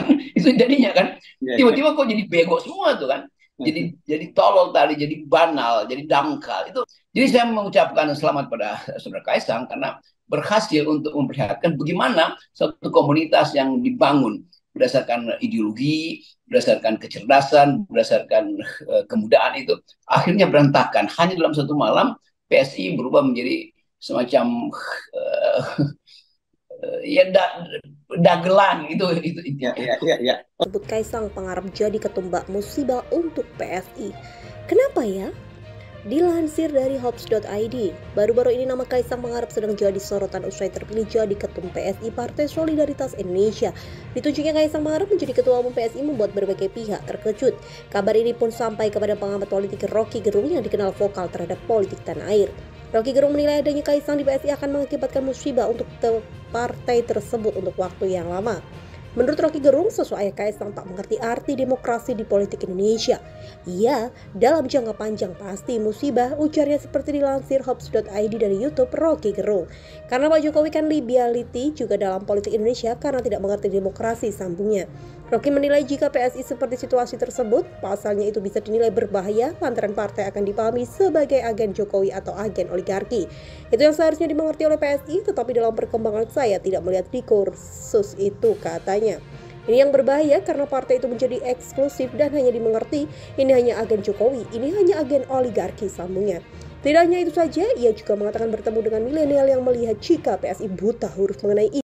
kan itu jadinya kan Iya, iya. tiba-tiba kok jadi bego semua tuh kan, jadi tolol tadi, jadi banal, jadi dangkal itu. Jadi saya mengucapkan selamat pada saudara Kaisang karena berhasil untuk memperlihatkan bagaimana suatu komunitas yang dibangun berdasarkan ideologi, berdasarkan kecerdasan, berdasarkan kemudaan itu akhirnya berantakan hanya dalam satu malam. PSI berubah menjadi semacam uh, ya dagelan itu Iya, intinya. iya, iya, iya. Sebut Kaisang pengarap jadi ketumbak musibah untuk PSI. Kenapa ya? Dilansir dari Hops.id, baru-baru ini nama Kaisang Pangarep sedang jadi sorotan usai terpilih jadi Ketum PSI Partai Solidaritas Indonesia. Ditunjuknya Kaisang Pangarep menjadi Ketua Umum PSI membuat berbagai pihak terkejut. Kabar ini pun sampai kepada pengamat politik Rocky Gerung yang dikenal vokal terhadap politik tanah air. Rocky Gerung menilai adanya Kaisang di PSI akan mengakibatkan musibah untuk partai tersebut untuk waktu yang lama. Menurut Rocky Gerung, sosok ayah Kaisang tak mengerti arti demokrasi di politik Indonesia. Iya, dalam jangka panjang pasti musibah, ujarnya seperti dilansir Hops.id dari YouTube Rocky Gerung. Karena Pak Jokowi kan liability juga dalam politik Indonesia karena tidak mengerti demokrasi, sambungnya. Rocky menilai jika PSI seperti situasi tersebut, pasalnya itu bisa dinilai berbahaya lantaran partai akan dipahami sebagai agen Jokowi atau agen oligarki. Itu yang seharusnya dimengerti oleh PSI, tetapi dalam perkembangan saya tidak melihat diskursus itu, katanya. Ini yang berbahaya karena partai itu menjadi eksklusif dan hanya dimengerti ini hanya agen Jokowi, ini hanya agen oligarki, sambungnya. Tidak hanya itu saja, ia juga mengatakan bertemu dengan milenial yang melihat jika PSI buta huruf mengenai